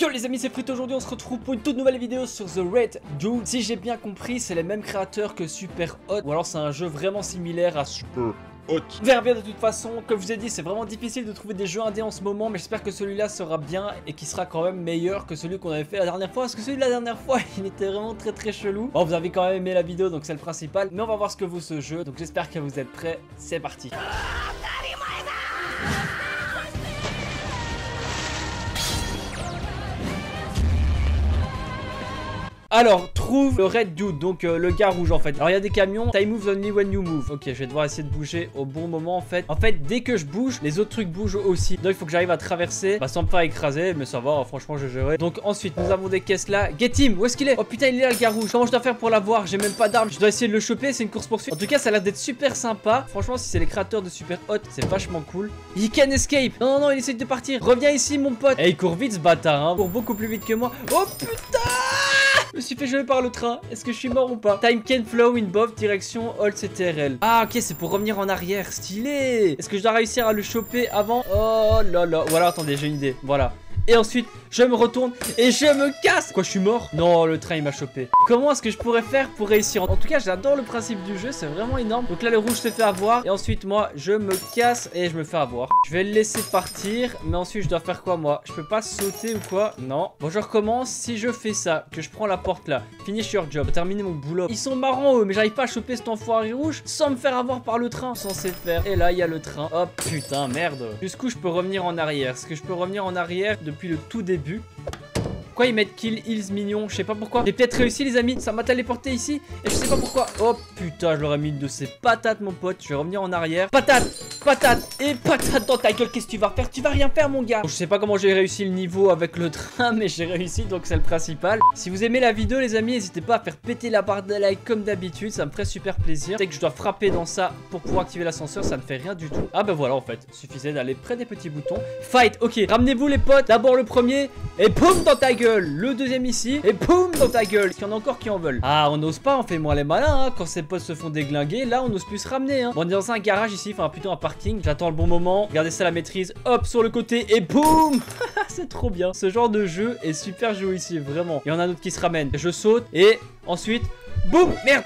Yo les amis, c'est Frit. Aujourd'hui on se retrouve pour une toute nouvelle vidéo sur The Red Dude. Si j'ai bien compris, c'est les mêmes créateurs que Super Hot, ou alors c'est un jeu vraiment similaire à Super Hot. On verra bien de toute façon. Comme je vous ai dit, c'est vraiment difficile de trouver des jeux indés en ce moment, mais j'espère que celui-là sera bien et qu'il sera quand même meilleur que celui qu'on avait fait la dernière fois, parce que celui de la dernière fois il était vraiment très chelou. Bon, vous avez quand même aimé la vidéo, donc c'est le principal, mais on va voir ce que vaut ce jeu, donc j'espère que vous êtes prêts. C'est parti. Alors, trouve le Red Dude, donc le gars rouge en fait. Alors il y a des camions, time moves only when you move. Ok, je vais devoir essayer de bouger au bon moment en fait. En fait, dès que je bouge, les autres trucs bougent aussi. Donc il faut que j'arrive à traverser, sans me faire écraser, mais ça va, franchement je gérerai. Donc ensuite, nous avons des caisses là. Get him, où est-ce qu'il est? Oh putain, il est là le gars rouge. Comment je dois faire pour l'avoir? J'ai même pas d'arme. Je dois essayer de le choper, c'est une course poursuite. En tout cas, ça a l'air d'être super sympa. Franchement, si c'est les créateurs de Super Hot, c'est vachement cool. He can escape. Non, non, il essaie de partir. Reviens ici mon pote. Et il court vite ce bâtard, hein. Il court beaucoup plus vite que moi. Oh putain! Je me suis fait geler par le train. Est-ce que je suis mort ou pas? Time can flow in both direction hold CTRL. Ah ok, c'est pour revenir en arrière. Stylé. Est-ce que je dois réussir à le choper avant? Oh là là. Voilà, attendez, j'ai une idée. Voilà. Et ensuite, je me retourne et je me casse. Quoi, je suis mort? Non, le train il m'a chopé. Comment est-ce que je pourrais faire pour réussir? En tout cas, j'adore le principe du jeu, c'est vraiment énorme. Donc là, le rouge se fait avoir. Et ensuite, moi, je me casse et je me fais avoir. Je vais le laisser partir. Mais ensuite, je dois faire quoi, moi? Je peux pas sauter ou quoi? Non. Bon, je recommence. Si je fais ça, que je prends la porte là, finish your job, terminer mon boulot. Ils sont marrants, eux, mais j'arrive pas à choper cet enfoiré rouge sans me faire avoir par le train. Censé faire. Et là, il y a le train. Oh putain, merde. Jusqu'où je peux revenir en arrière? Est-ce que je peux revenir en arrière depuis le tout début? Pourquoi ils mettent kill hills mignon? Je sais pas pourquoi. J'ai peut-être réussi les amis. Ça m'a téléporté ici et je sais pas pourquoi. Oh putain, je leur ai mis une de ces patates mon pote. Je vais revenir en arrière. Patate, patate et patate dans ta gueule. Qu'est-ce que tu vas faire? Tu vas rien faire mon gars. Je sais pas comment j'ai réussi le niveau avec le train, mais j'ai réussi, donc c'est le principal. Si vous aimez la vidéo les amis, n'hésitez pas à faire péter la barre de like comme d'habitude. Ça me ferait super plaisir. Dès que je dois frapper dans ça pour pouvoir activer l'ascenseur, ça ne fait rien du tout. Ah bah voilà en fait. Il suffisait d'aller près des petits boutons. Fight, ok. Ramenez-vous les potes. D'abord le premier et boum dans ta gueule. Le deuxième ici et boum dans ta gueule. Est-ce qu'il y en a encore qui en veulent? Ah, on n'ose pas, on fait moins les malins hein. Quand ses potes se font déglinguer, là on n'ose plus se ramener hein. Bon, on est dans un garage ici, enfin plutôt un parking. J'attends le bon moment, regardez ça la maîtrise. Hop sur le côté et boum. C'est trop bien. Ce genre de jeu est super joué ici, vraiment. Il y en a un autre qui se ramène. Je saute et ensuite boum. Merde.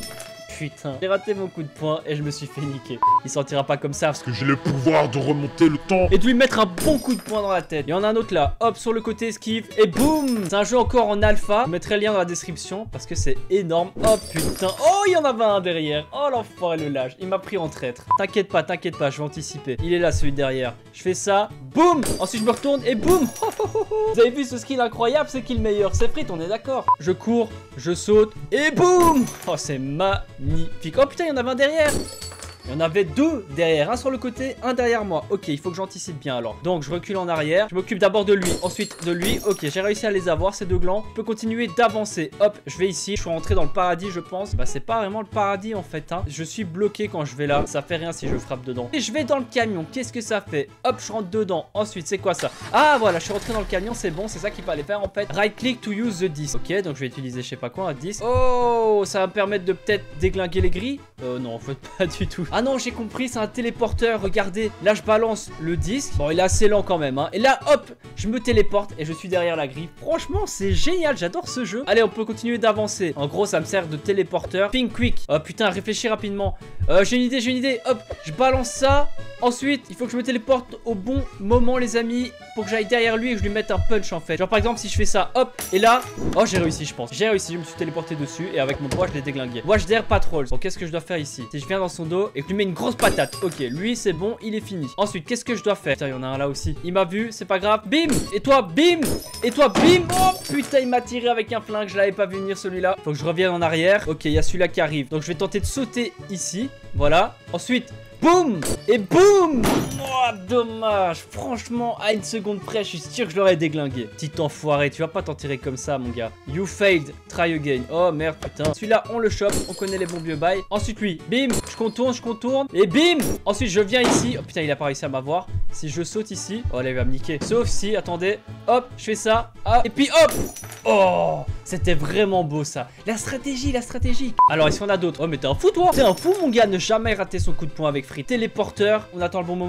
Putain, j'ai raté mon coup de poing et je me suis fait niquer. Il sortira pas comme ça parce que j'ai le pouvoir de remonter le temps et de lui mettre un bon coup de poing dans la tête. Il y en a un autre là, hop sur le côté esquive et boum. C'est un jeu encore en alpha. Je mettrai le lien dans la description parce que c'est énorme. Oh putain, oh il y en avait un derrière. Oh l'enfoiré le lâche, il m'a pris en traître. T'inquiète pas, je vais anticiper. Il est là celui derrière. Je fais ça, boum. Ensuite je me retourne et boum. Vous avez vu ce skill incroyable? C'est qui le meilleur? C'est Frit, on est d'accord. Je cours, je saute et boum. Oh c'est magnifique. Oh putain, il y en avait un derrière. Il y en avait deux derrière, un sur le côté, un derrière moi. Ok, il faut que j'anticipe bien alors. Donc je recule en arrière, je m'occupe d'abord de lui, ensuite de lui. Ok, j'ai réussi à les avoir ces deux glands. Je peux continuer d'avancer. Hop, je vais ici, je suis rentré dans le paradis je pense. Bah c'est pas vraiment le paradis en fait hein. Je suis bloqué quand je vais là, ça fait rien si je frappe dedans. Et je vais dans le camion, qu'est-ce que ça fait? Hop, je rentre dedans. Ensuite c'est quoi ça? Ah voilà, je suis rentré dans le camion, c'est bon, c'est ça qu'il fallait faire en fait. Right click to use the disc. Ok, donc je vais utiliser je sais pas quoi un disque. Oh, ça va me permettre de peut-être déglinguer les grilles. Non en fait pas du tout. Ah non, j'ai compris, c'est un téléporteur, regardez. Là je balance le disque. Bon il est assez lent quand même hein. Et là hop, je me téléporte et je suis derrière la grille. Franchement c'est génial, j'adore ce jeu. Allez, on peut continuer d'avancer. En gros ça me sert de téléporteur. Think quick. Oh putain, réfléchis rapidement. J'ai une idée. Hop, je balance ça. Ensuite il faut que je me téléporte au bon moment les amis, pour que j'aille derrière lui et que je lui mette un punch en fait. Genre par exemple si je fais ça, hop, et là, oh j'ai réussi je pense. J'ai réussi, je me suis téléporté dessus et avec mon poids je l'ai déglingué. Watch their patrols. Donc qu'est-ce que je dois faire ici? Si je viens dans son dos et que je lui mets une grosse patate. Ok, lui c'est bon, il est fini. Ensuite qu'est-ce que je dois faire? Putain, il y en a un là aussi. Il m'a vu, c'est pas grave. Bim. Et toi bim. Et toi bim. Oh putain, il m'a tiré avec un flingue, je l'avais pas vu venir celui-là. Faut que je revienne en arrière. Ok, il y a celui-là qui arrive. Donc je vais tenter de sauter ici. Voilà. Ensuite boum. Et boum. Oh dommage. Franchement à une seconde près je suis sûr que je l'aurais déglingué. Petit enfoiré, tu vas pas t'en tirer comme ça mon gars. You failed, try again. Oh merde putain. Celui-là on le chope, on connaît les bons vieux bails. Ensuite lui, bim. Je contourne et bim. Ensuite je viens ici. Oh putain, il a pas réussi à m'avoir. Si je saute ici, oh là il va me niquer. Sauf si, attendez, hop, je fais ça. Ah, et puis hop. Oh, c'était vraiment beau ça. La stratégie. Alors est-ce qu'on a d'autres? Oh mais t'es un fou toi. T'es un fou mon gars, ne jamais rater son coup de poing avec Frit. Téléporteur, on attend le bon moment.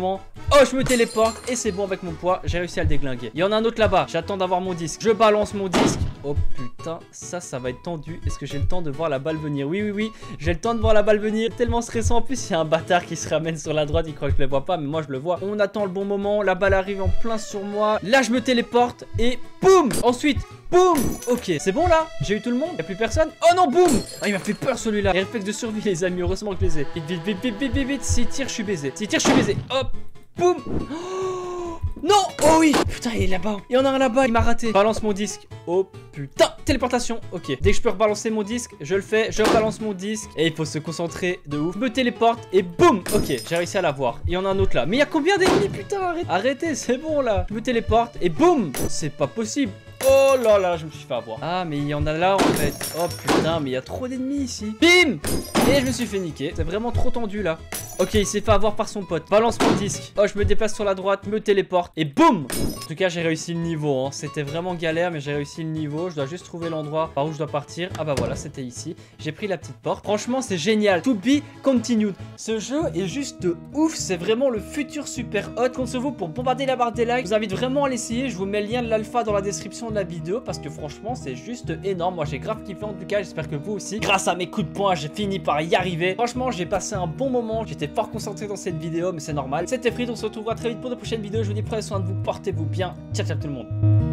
Oh, je me téléporte et c'est bon avec mon poids. J'ai réussi à le déglinguer. Il y en a un autre là-bas. J'attends d'avoir mon disque. Je balance mon disque. Oh putain, ça va être tendu. Est-ce que j'ai le temps de voir la balle venir? Oui. J'ai le temps de voir la balle venir. Tellement stressant. En plus, il y a un bâtard qui se ramène sur la droite. Il croit que je le vois pas, mais moi je le vois. On attend le bon moment. La balle arrive en plein sur moi. Là, je me téléporte et boum. Ensuite, boum. Ok, c'est bon là. J'ai eu tout le monde. Y'a plus personne. Oh non, boum. Ah, il m'a fait peur celui-là. Les réflexes de survie, les amis. Heureusement que je les ai. Vite. S'il tire, je suis baisé. Hop. Boum. Non. Oh oui. Putain, il est là-bas. Il y en a un là-bas. Il m'a raté. Balance mon disque. Oh putain. Téléportation. Ok. Dès que je peux rebalancer mon disque, je le fais. Je rebalance mon disque. Et il faut se concentrer de ouf. Je me téléporte et boum. Ok. J'ai réussi à l'avoir. Il y en a un autre là. Mais il y a combien d'ennemis? Putain, arrêtez. C'est bon là. Je me téléporte et boum. C'est pas possible. Oh là là, je me suis fait avoir. Ah, mais il y en a là en fait. Oh putain, mais il y a trop d'ennemis ici. Bim. Et je me suis fait niquer. C'est vraiment trop tendu là. Ok, il s'est fait avoir par son pote. Balance mon disque. Oh, je me déplace sur la droite, me téléporte et boum. En tout cas, j'ai réussi le niveau. C'était vraiment galère, mais j'ai réussi le niveau. Je dois juste trouver l'endroit par où je dois partir. Ah bah voilà, c'était ici. J'ai pris la petite porte. Franchement, c'est génial. To be continued. Ce jeu est juste ouf. C'est vraiment le futur super hot. Compte sur vous pour bombarder la barre des likes. Je vous invite vraiment à l'essayer. Je vous mets le lien de l'alpha dans la description de la vidéo parce que franchement, c'est juste énorme. Moi, j'ai grave kiffé en tout cas. J'espère que vous aussi. Grâce à mes coups de poing, j'ai fini par y arriver. Franchement, j'ai passé un bon moment. J'étais fort concentré dans cette vidéo, mais c'est normal. C'était Fried, on se retrouvera très vite pour de prochaines vidéos. Je vous dis prenez soin de vous, portez-vous bien. Ciao tout le monde.